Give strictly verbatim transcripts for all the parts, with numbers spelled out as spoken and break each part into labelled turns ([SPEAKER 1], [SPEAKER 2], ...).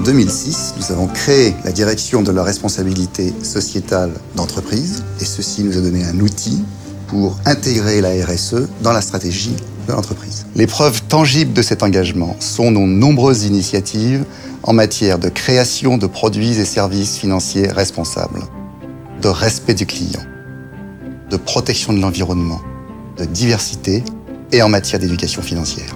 [SPEAKER 1] deux mille six, nous avons créé la direction de la responsabilité sociétale d'entreprise et ceci nous a donné un outil pour intégrer la R S E dans la stratégie de l'entreprise. Les preuves tangibles de cet engagement sont nos nombreuses initiatives en matière de création de produits et services financiers responsables, de respect du client, de protection de l'environnement, de diversité et en matière d'éducation financière.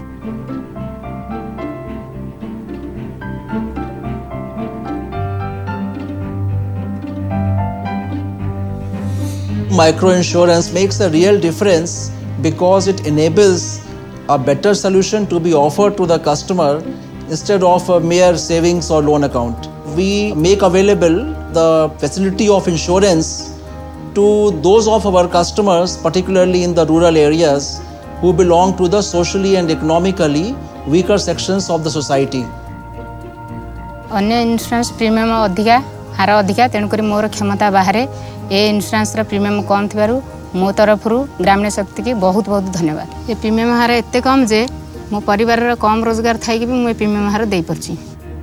[SPEAKER 2] Microinsurance makes a real difference because it enables a better solution to be offered to the customer instead of a mere savings or loan account. We make available the facility of insurance to those of our customers, particularly in the rural areas, who belong to the socially and economically weaker sections of the society.
[SPEAKER 3] अन्य insurance premium अधिका हार अधिका तेणुक मोर क्षमता बाहर ए insurance premium कम थी मो तरफ ग्रामीण शक्ति की बहुत बहुत धन्यवाद। ये प्रीमियम हार एत कम जे मो परिवार कम रोजगार थी भी मुझे प्रीमियम हार दे पारछि।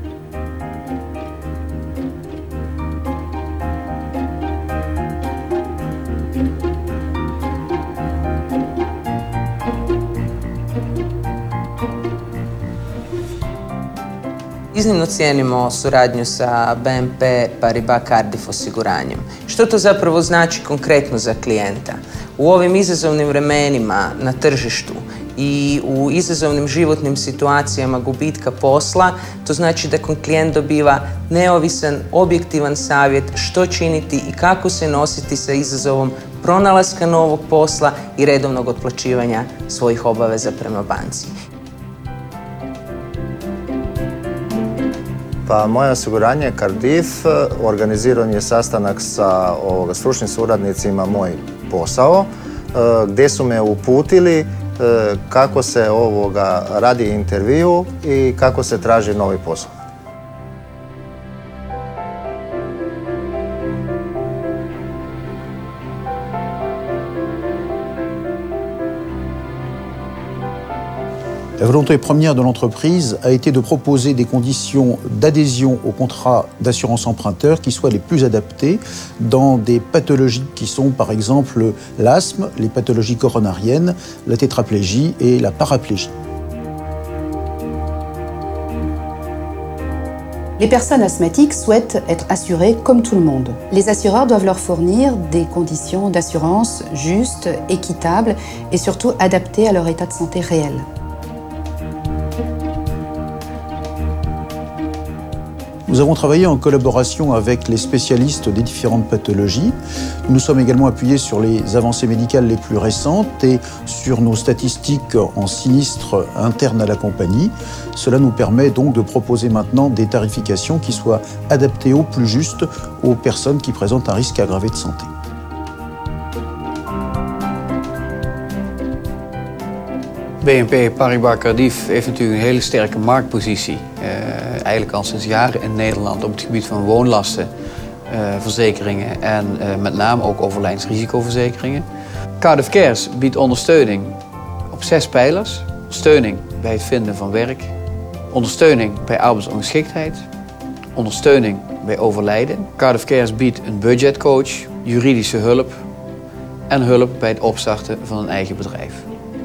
[SPEAKER 4] Iznimno cijenimo suradnju sa B N P Paribas Cardif osiguranjem. Što to zapravo znači konkretno za klijenta? U ovim izazovnim vremenima na tržištu i u izazovnim životnim situacijama gubitka posla, to znači da klijent dobiva neovisan, objektivan savjet što činiti i kako se nositi sa izazovom pronalaska novog posla i redovnog otplaćivanja svojih obaveza prema banci.
[SPEAKER 5] Pa moje osiguranje Cardif, organiziran je sastanak sa ovoga, stručnim suradnicima Moj posao, gdje su me uputili kako se ovoga radi intervju i kako se traži novi posao.
[SPEAKER 6] La volonté première de l'entreprise a été de proposer des conditions d'adhésion au contrat d'assurance emprunteur qui soient les plus adaptées dans des pathologies qui sont par exemple l'asthme, les pathologies coronariennes, la tétraplégie et la paraplégie.
[SPEAKER 7] Les personnes asthmatiques souhaitent être assurées comme tout le monde. Les assureurs doivent leur fournir des conditions d'assurance justes, équitables et surtout adaptées à leur état de santé réel.
[SPEAKER 6] Nous avons travaillé en collaboration avec les spécialistes des différentes pathologies. Nous nous sommes également appuyés sur les avancées médicales les plus récentes et sur nos statistiques en sinistres internes à la compagnie. Cela nous permet donc de proposer maintenant des tarifications qui soient adaptées au plus juste aux personnes qui présentent un risque aggravé de santé.
[SPEAKER 8] B N P Paribas Cardif heeft natuurlijk een hele sterke marktpositie. Uh, eigenlijk al sinds jaren in Nederland op het gebied van woonlastenverzekeringen uh, en uh, met name ook overlijdensrisicoverzekeringen. Cardif Cares biedt ondersteuning op zes pijlers. Ondersteuning bij het vinden van werk, ondersteuning bij arbeidsongeschiktheid, ondersteuning bij overlijden. Cardif Cares biedt een budgetcoach, juridische hulp en hulp bij het opstarten van een eigen bedrijf.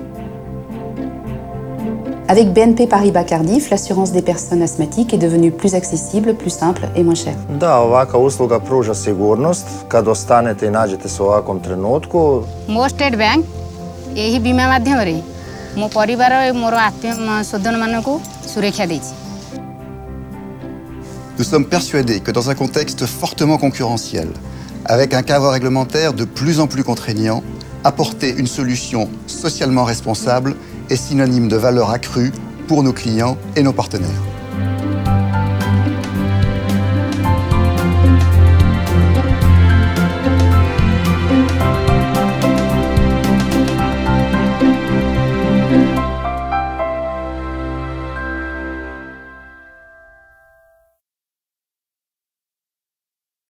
[SPEAKER 7] Avec B N P Paribas Cardif, l'assurance des personnes asthmatiques est devenue plus accessible, plus simple et moins chère.
[SPEAKER 5] Da, ovakva usluga pruža sigurnost kad ostanete i nađete se u ovakvom trenutku.
[SPEAKER 3] Mo State Bank एही बीमा माध्यम रे मो परिवार मोर आत्मीय स्वजन मानकु सुरक्षा देछि.
[SPEAKER 1] Nous sommes persuadés que dans un contexte fortement concurrentiel, avec un cadre réglementaire de plus en plus contraignant, apporter une solution socialement responsable est synonyme de valeur accrue pour nos clients et nos partenaires.